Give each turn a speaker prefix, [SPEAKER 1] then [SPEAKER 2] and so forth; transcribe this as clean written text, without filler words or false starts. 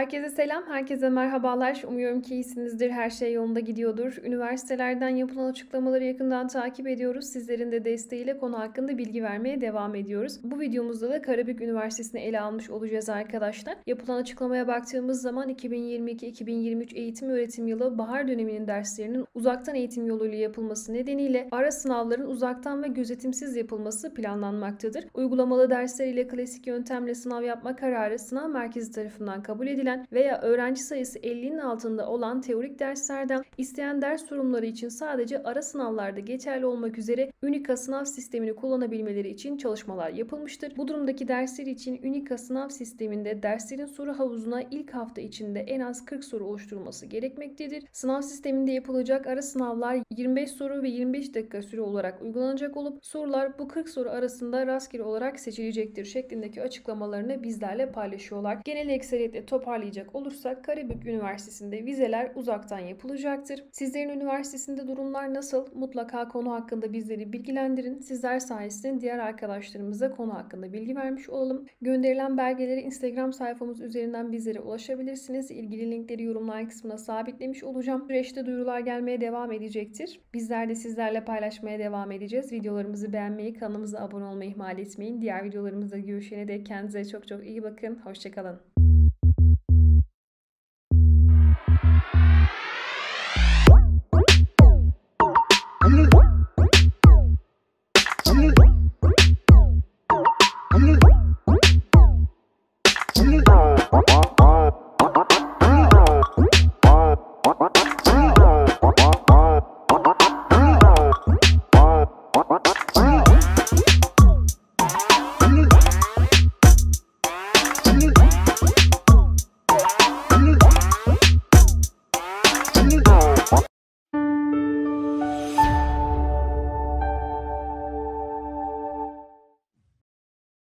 [SPEAKER 1] Herkese selam, herkese merhabalar. Umuyorum ki iyisinizdir, her şey yolunda gidiyordur. Üniversitelerden yapılan açıklamaları yakından takip ediyoruz. Sizlerin de desteğiyle konu hakkında bilgi vermeye devam ediyoruz. Bu videomuzda da Karabük Üniversitesi'ni ele almış olacağız arkadaşlar. Yapılan açıklamaya baktığımız zaman 2022-2023 eğitim öğretim yılı bahar döneminin derslerinin uzaktan eğitim yoluyla yapılması nedeniyle ara sınavların uzaktan ve gözetimsiz yapılması planlanmaktadır. Uygulamalı dersler ile klasik yöntemle sınav yapma kararı sınav merkezi tarafından kabul edilen veya öğrenci sayısı 50'nin altında olan teorik derslerden isteyen ders sorumluları için sadece ara sınavlarda geçerli olmak üzere Unica sınav sistemini kullanabilmeleri için çalışmalar yapılmıştır. Bu durumdaki dersler için Unica sınav sisteminde derslerin soru havuzuna ilk hafta içinde en az 40 soru oluşturulması gerekmektedir. Sınav sisteminde yapılacak ara sınavlar 25 soru ve 25 dakika süre olarak uygulanacak olup sorular bu 40 soru arasında rastgele olarak seçilecektir şeklindeki açıklamalarını bizlerle paylaşıyorlar. Genel ekseriyetle toparlayacak olursak Karabük Üniversitesi'nde vizeler uzaktan yapılacaktır. Sizlerin üniversitesinde durumlar nasıl? Mutlaka konu hakkında bizleri bilgilendirin. Sizler sayesinde diğer arkadaşlarımıza konu hakkında bilgi vermiş olalım. Gönderilen belgeleri Instagram sayfamız üzerinden bizlere ulaşabilirsiniz. İlgili linkleri yorumlar kısmına sabitlemiş olacağım. Süreçte duyurular gelmeye devam edecektir. Bizler de sizlerle paylaşmaya devam edeceğiz. Videolarımızı beğenmeyi, kanalımıza abone olmayı ihmal etmeyin. Diğer videolarımızda görüşene dek kendinize çok çok iyi bakın. Hoşçakalın.